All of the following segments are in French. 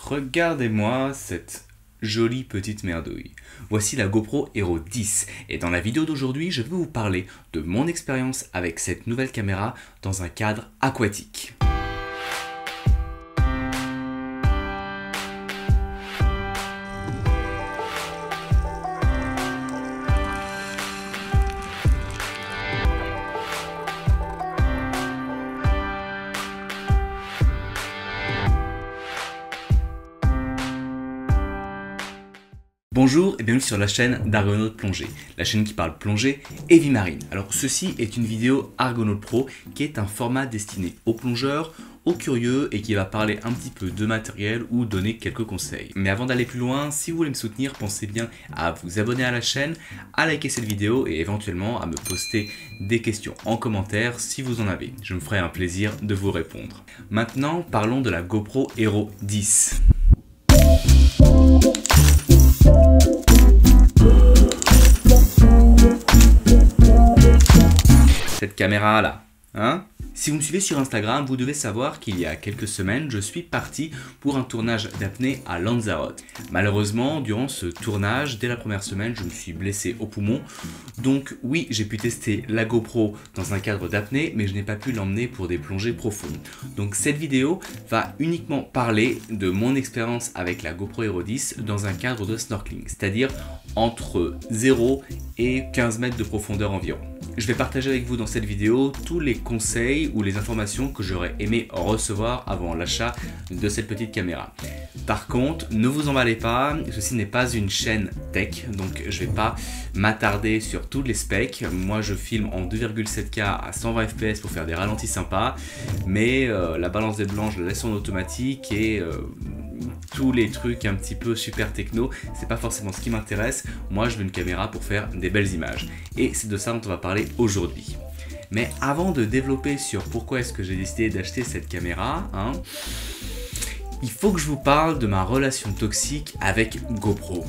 Regardez-moi cette jolie petite merdouille. Voici la GoPro Hero 10 et dans la vidéo d'aujourd'hui, je vais vous parler de mon expérience avec cette nouvelle caméra dans un cadre aquatique. Bonjour et bienvenue sur la chaîne d'Argonaut Plongée, la chaîne qui parle plongée et vie marine. Alors ceci est une vidéo Argonaut Pro qui est un format destiné aux plongeurs, aux curieux et qui va parler un petit peu de matériel ou donner quelques conseils. Mais avant d'aller plus loin, si vous voulez me soutenir, pensez bien à vous abonner à la chaîne, à liker cette vidéo et éventuellement à me poster des questions en commentaire si vous en avez. Je me ferai un plaisir de vous répondre. Maintenant, parlons de la GoPro Hero 10. Cette caméra là, hein? Si vous me suivez sur Instagram, vous devez savoir qu'il y a quelques semaines, je suis parti pour un tournage d'apnée à Lanzarote. Malheureusement, durant ce tournage, dès la première semaine, je me suis blessé au poumon. Donc oui, j'ai pu tester la GoPro dans un cadre d'apnée, mais je n'ai pas pu l'emmener pour des plongées profondes. Donc cette vidéo va uniquement parler de mon expérience avec la GoPro Hero 10 dans un cadre de snorkeling, c'est-à-dire entre 0 et 15 mètres de profondeur environ. Je vais partager avec vous dans cette vidéo tous les conseils ou les informations que j'aurais aimé recevoir avant l'achat de cette petite caméra. Par contre, ne vous emballez pas, ceci n'est pas une chaîne tech, donc je ne vais pas m'attarder sur tous les specs. Moi je filme en 2,7K à 120 fps pour faire des ralentis sympas, mais la balance des blancs je la laisse en automatique et tous les trucs un petit peu super techno, c'est pas forcément ce qui m'intéresse. Moi je veux une caméra pour faire des belles images et c'est de ça dont on va parler aujourd'hui. Mais avant de développer sur pourquoi est-ce que j'ai décidé d'acheter cette caméra, il faut que je vous parle de ma relation toxique avec GoPro.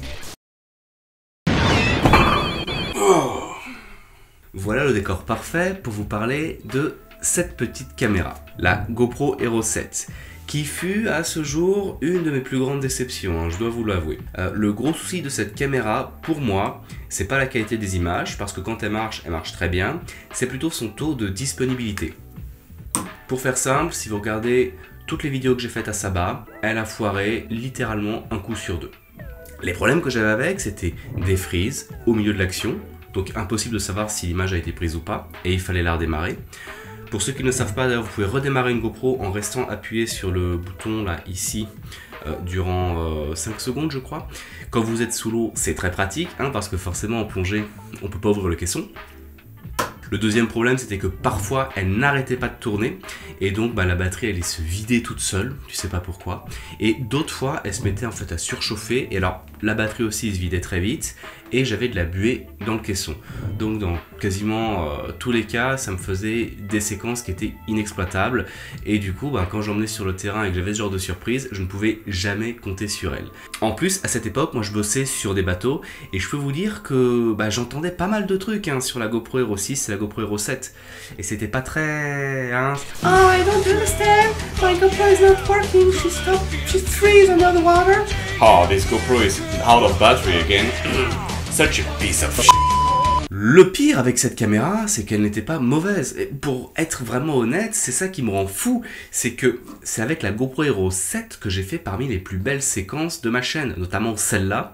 Voilà le décor parfait pour vous parler de cette petite caméra, la GoPro Hero 7. Qui fut à ce jour une de mes plus grandes déceptions, je dois vous l'avouer. Le gros souci de cette caméra, pour moi, c'est pas la qualité des images, parce que quand elle marche très bien, c'est plutôt son taux de disponibilité. Pour faire simple, si vous regardez toutes les vidéos que j'ai faites à Saba, elle a foiré littéralement un coup sur deux. Les problèmes que j'avais avec, c'était des freezes au milieu de l'action, donc impossible de savoir si l'image a été prise ou pas, et il fallait la redémarrer. Pour ceux qui ne savent pas, d'ailleurs, vous pouvez redémarrer une GoPro en restant appuyé sur le bouton là, ici, durant 5 secondes, je crois. Quand vous êtes sous l'eau, c'est très pratique, parce que forcément, en plongée, on ne peut pas ouvrir le caisson. Le deuxième problème, c'était que parfois, elle n'arrêtait pas de tourner et donc la batterie allait se vider toute seule, tu sais pas pourquoi. Et d'autres fois, elle se mettait en fait à surchauffer et alors la batterie aussi se vidait très vite et j'avais de la buée dans le caisson. Donc dans quasiment tous les cas, ça me faisait des séquences qui étaient inexploitables et du coup, quand j'emmenais sur le terrain et que j'avais ce genre de surprise, je ne pouvais jamais compter sur elle. En plus, à cette époque, moi je bossais sur des bateaux et je peux vous dire que j'entendais pas mal de trucs sur la GoPro Hero 6 et la GoPro Hero 7 et c'était pas très Oh, I don't understand. My GoPro is not working. She freeze under the water. Oh, this GoPro is out of battery again. Such a piece of shit. Le pire avec cette caméra, c'est qu'elle n'était pas mauvaise. Et pour être vraiment honnête, c'est ça qui me rend fou. C'est que c'est avec la GoPro Hero 7 que j'ai fait parmi les plus belles séquences de ma chaîne, notamment celle-là.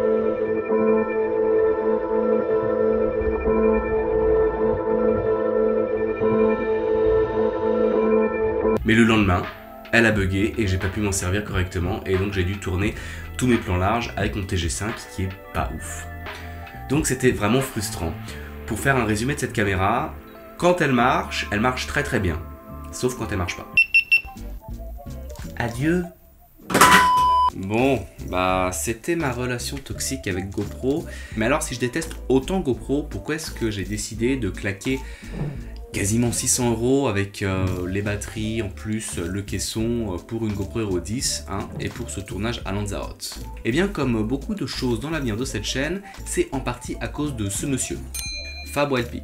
Mais le lendemain, elle a bugué et j'ai pas pu m'en servir correctement et donc j'ai dû tourner tous mes plans larges avec mon TG5 qui est pas ouf. Donc c'était vraiment frustrant. Pour faire un résumé de cette caméra, quand elle marche très très bien. Sauf quand elle marche pas. Adieu. Bon, c'était ma relation toxique avec GoPro. Mais alors si je déteste autant GoPro, pourquoi est-ce que j'ai décidé de claquer quasiment 600 € avec les batteries, en plus le caisson pour une GoPro Hero 10 et pour ce tournage à Lanzarote? Et bien comme beaucoup de choses dans l'avenir de cette chaîne, c'est en partie à cause de ce monsieur, Fab Wildpix.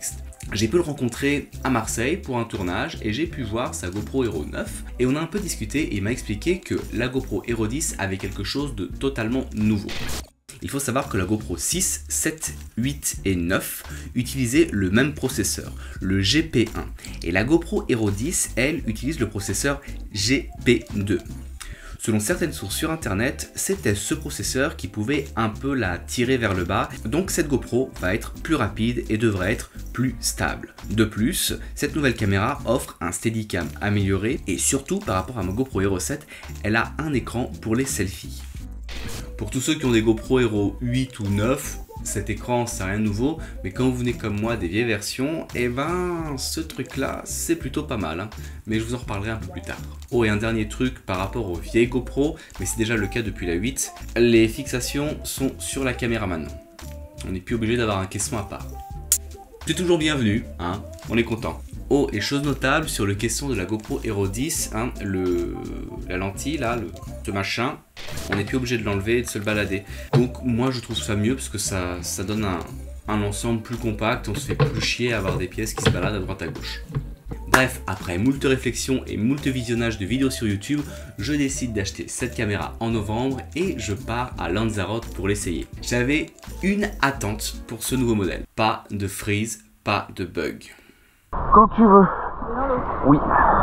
J'ai pu le rencontrer à Marseille pour un tournage et j'ai pu voir sa GoPro Hero 9 et on a un peu discuté et il m'a expliqué que la GoPro Hero 10 avait quelque chose de totalement nouveau. Il faut savoir que la GoPro 6, 7, 8 et 9 utilisaient le même processeur, le GP1, et la GoPro Hero 10, elle, utilise le processeur GP2. Selon certaines sources sur internet, c'était ce processeur qui pouvait un peu la tirer vers le bas, donc cette GoPro va être plus rapide et devrait être plus stable. De plus, cette nouvelle caméra offre un Steadicam amélioré et surtout par rapport à ma GoPro Hero 7, elle a un écran pour les selfies. Pour tous ceux qui ont des GoPro Hero 8 ou 9, cet écran c'est rien de nouveau, mais quand vous venez comme moi des vieilles versions, et ben ce truc là c'est plutôt pas mal, hein. Mais je vous en reparlerai un peu plus tard. Oh, et un dernier truc par rapport aux vieilles GoPro, mais c'est déjà le cas depuis la 8, les fixations sont sur la caméra maintenant. On n'est plus obligé d'avoir un caisson à part. C'est toujours bienvenu, hein, on est content. Oh, et chose notable sur le caisson de la GoPro Hero 10, hein, la lentille là, ce machin, on n'est plus obligé de l'enlever et de se le balader. Donc moi je trouve ça mieux parce que ça donne un ensemble plus compact, on se fait plus chier à avoir des pièces qui se baladent à droite à gauche. Bref, après moult réflexions et moult visionnages de vidéos sur YouTube, je décide d'acheter cette caméra en novembre et je pars à Lanzarote pour l'essayer. J'avais une attente pour ce nouveau modèle, pas de freeze, pas de bug. Quand tu veux. Oui.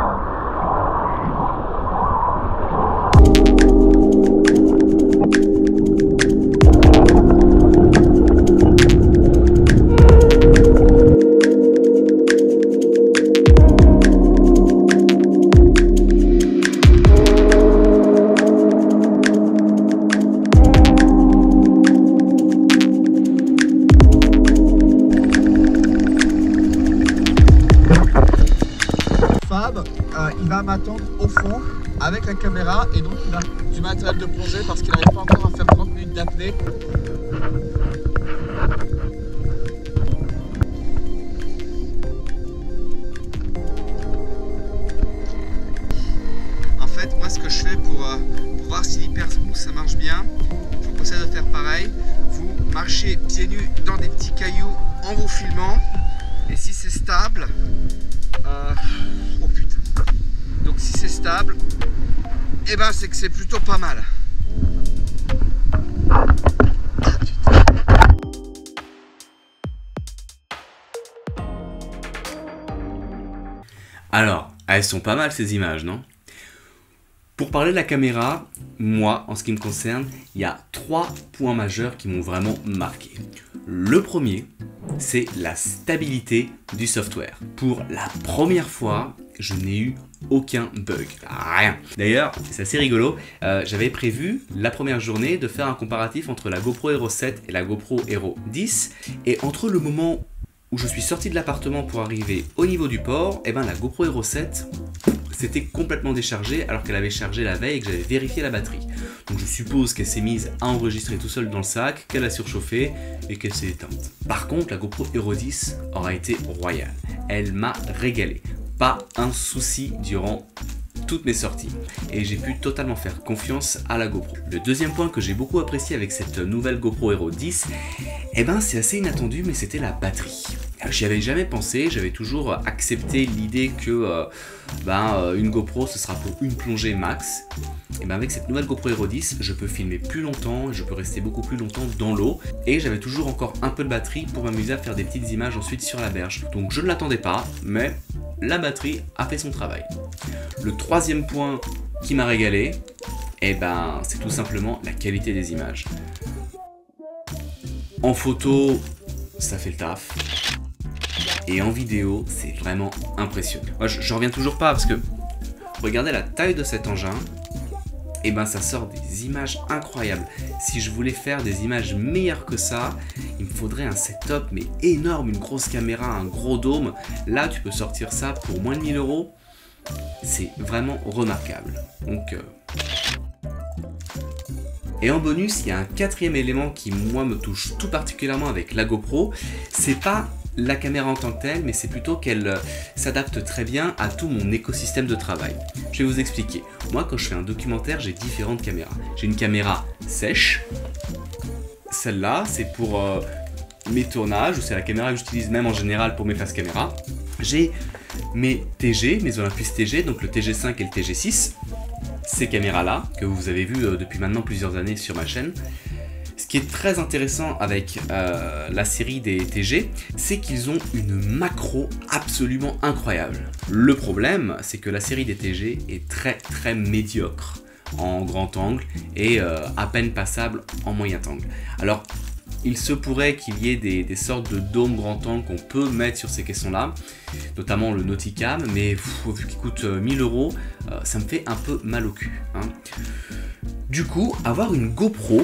Il va m'attendre au fond avec la caméra et donc il a du matériel de plongée parce qu'il n'arrive pas encore à faire 30 minutes d'apnée. En fait, moi ce que je fais pour voir si l'hyper smooth ça marche bien, je vous conseille de faire pareil. Vous marchez pieds nus dans des petits cailloux en vous filmant et si c'est stable, oh putain. Donc si c'est stable, et ben c'est que c'est plutôt pas mal. Alors, elles sont pas mal ces images, non? Pour parler de la caméra, moi, en ce qui me concerne, il y a 3 points majeurs qui m'ont vraiment marqué. Le premier, c'est la stabilité du software. Pour la première fois, je n'ai eu aucun bug, rien. D'ailleurs, c'est assez rigolo, j'avais prévu la première journée de faire un comparatif entre la GoPro Hero 7 et la GoPro Hero 10, et entre le moment où je suis sorti de l'appartement pour arriver au niveau du port, et ben la GoPro Hero 7 s'était complètement déchargée alors qu'elle avait chargé la veille et que j'avais vérifié la batterie. Donc je suppose qu'elle s'est mise à enregistrer tout seul dans le sac, qu'elle a surchauffé et qu'elle s'est éteinte. Par contre, la GoPro Hero 10 aura été royale. Elle m'a régalé. Pas un souci durant toutes mes sorties et j'ai pu totalement faire confiance à la GoPro. Le deuxième point que j'ai beaucoup apprécié avec cette nouvelle GoPro Hero 10, eh ben c'est assez inattendu mais c'était la batterie. J'y avais jamais pensé, j'avais toujours accepté l'idée que une GoPro ce sera pour une plongée max. Et ben avec cette nouvelle GoPro Hero 10, je peux filmer plus longtemps, je peux rester beaucoup plus longtemps dans l'eau et j'avais toujours encore un peu de batterie pour m'amuser à faire des petites images ensuite sur la berge. Donc je ne l'attendais pas, mais la batterie a fait son travail. Le troisième point qui m'a régalé, eh ben c'est tout simplement la qualité des images. En photo, ça fait le taf. Et en vidéo, c'est vraiment impressionnant. Moi, je reviens toujours pas parce que regardez la taille de cet engin. Et ben ça sort des images incroyables. Si je voulais faire des images meilleures que ça, il me faudrait un setup mais énorme, une grosse caméra, un gros dôme. Là tu peux sortir ça pour moins de 1000 €. C'est vraiment remarquable. Donc Et en bonus, il y a un quatrième élément qui moi me touche tout particulièrement avec la GoPro. C'est pas la caméra en tant que telle, mais c'est plutôt qu'elle s'adapte très bien à tout mon écosystème de travail. Je vais vous expliquer. Moi, quand je fais un documentaire, j'ai différentes caméras. J'ai une caméra sèche. Celle-là, c'est pour mes tournages, c'est la caméra que j'utilise même en général pour mes face caméra. J'ai mes TG, mes Olympus TG, donc le TG5 et le TG6. Ces caméras-là, que vous avez vues depuis maintenant plusieurs années sur ma chaîne. Ce qui est très intéressant avec la série des TG, c'est qu'ils ont une macro absolument incroyable. Le problème, c'est que la série des TG est très médiocre en grand angle et à peine passable en moyen angle. Alors, il se pourrait qu'il y ait des sortes de dômes grand angle qu'on peut mettre sur ces caissons-là, notamment le Nauticam, mais vu qu'il coûte 1000 €, ça me fait un peu mal au cul. Hein. Du coup, avoir une GoPro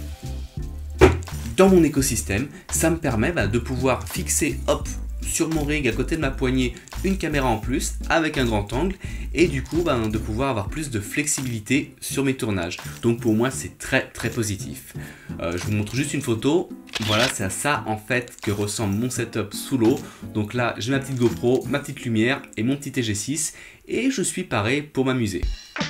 dans mon écosystème, ça me permet de pouvoir fixer, hop, sur mon rig à côté de ma poignée, une caméra en plus avec un grand angle et du coup de pouvoir avoir plus de flexibilité sur mes tournages. Donc pour moi c'est très positif. Je vous montre juste une photo. Voilà, c'est à ça en fait que ressemble mon setup sous l'eau. Donc là j'ai ma petite GoPro, ma petite lumière et mon petit TG6 et je suis paré pour m'amuser.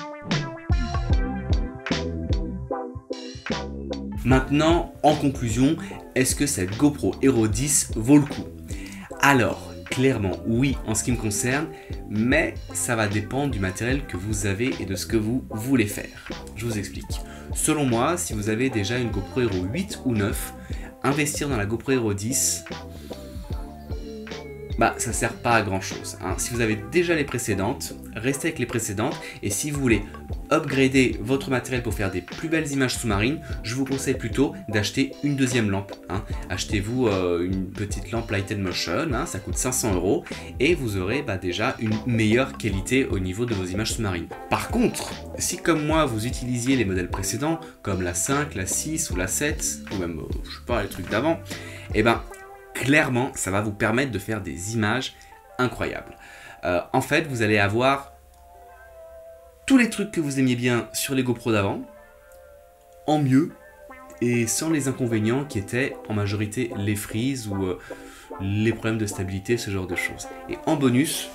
Maintenant, en conclusion, est-ce que cette GoPro Hero 10 vaut le coup? Alors, clairement, oui en ce qui me concerne, mais ça va dépendre du matériel que vous avez et de ce que vous voulez faire. Je vous explique. Selon moi, si vous avez déjà une GoPro Hero 8 ou 9, investir dans la GoPro Hero 10, ça sert pas à grand chose. Hein. Si vous avez déjà les précédentes, restez avec les précédentes et si vous voulez upgrader votre matériel pour faire des plus belles images sous-marines, je vous conseille plutôt d'acheter une deuxième lampe. Hein. Achetez-vous une petite lampe Light & Motion, hein, ça coûte 500 € et vous aurez déjà une meilleure qualité au niveau de vos images sous-marines. Par contre, si comme moi vous utilisiez les modèles précédents, comme la 5, la 6 ou la 7, ou même je sais pas les trucs d'avant, clairement, ça va vous permettre de faire des images incroyables. En fait, vous allez avoir tous les trucs que vous aimiez bien sur les GoPro d'avant, en mieux, et sans les inconvénients qui étaient en majorité les freezes ou les problèmes de stabilité, ce genre de choses. Et en bonus,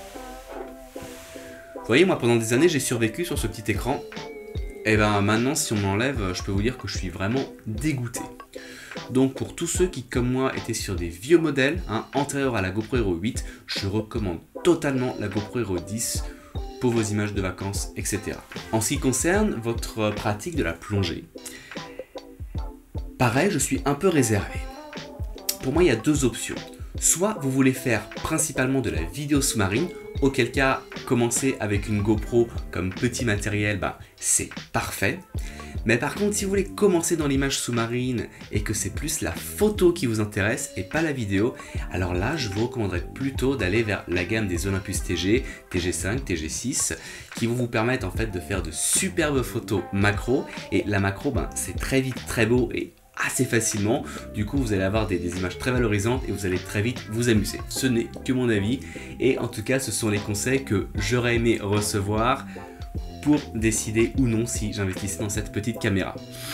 vous voyez, moi pendant des années j'ai survécu sur ce petit écran, et maintenant si on m'enlève, je peux vous dire que je suis vraiment dégoûté. Donc pour tous ceux qui comme moi étaient sur des vieux modèles antérieurs à la GoPro Hero 8, je recommande totalement la GoPro Hero 10 pour vos images de vacances, etc. En ce qui concerne votre pratique de la plongée, pareil, je suis un peu réservé. Pour moi, il y a deux options. Soit vous voulez faire principalement de la vidéo sous-marine, auquel cas, commencer avec une GoPro comme petit matériel, c'est parfait. Mais par contre, si vous voulez commencer dans l'image sous-marine et que c'est plus la photo qui vous intéresse et pas la vidéo, alors là, je vous recommanderais plutôt d'aller vers la gamme des Olympus TG, TG5, TG6, qui vont vous permettre en fait de faire de superbes photos macro. Et la macro, c'est très vite très beau et assez facilement. Du coup, vous allez avoir des images très valorisantes et vous allez très vite vous amuser. Ce n'est que mon avis et en tout cas, ce sont les conseils que j'aurais aimé recevoir pour décider ou non si j'investissais dans cette petite caméra.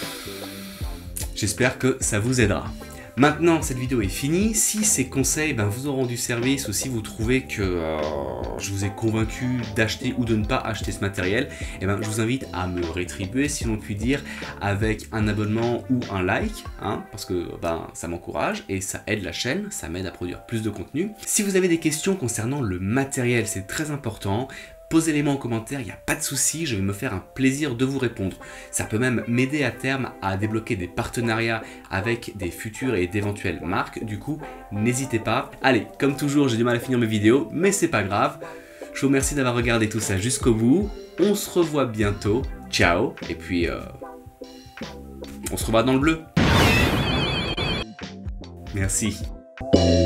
J'espère que ça vous aidera. Maintenant, cette vidéo est finie. Si ces conseils vous ont rendu service ou si vous trouvez que je vous ai convaincu d'acheter ou de ne pas acheter ce matériel, je vous invite à me rétribuer, si l'on peut dire, avec un abonnement ou un like, parce que ça m'encourage et ça aide la chaîne, ça m'aide à produire plus de contenu. Si vous avez des questions concernant le matériel, c'est très important. Posez-les-moi en commentaire, il n'y a pas de souci, je vais me faire un plaisir de vous répondre. Ça peut même m'aider à terme à débloquer des partenariats avec des futures et d'éventuelles marques, du coup, n'hésitez pas. Allez, comme toujours, j'ai du mal à finir mes vidéos, mais c'est pas grave. Je vous remercie d'avoir regardé tout ça jusqu'au bout. On se revoit bientôt, ciao, et puis on se revoit dans le bleu. Merci.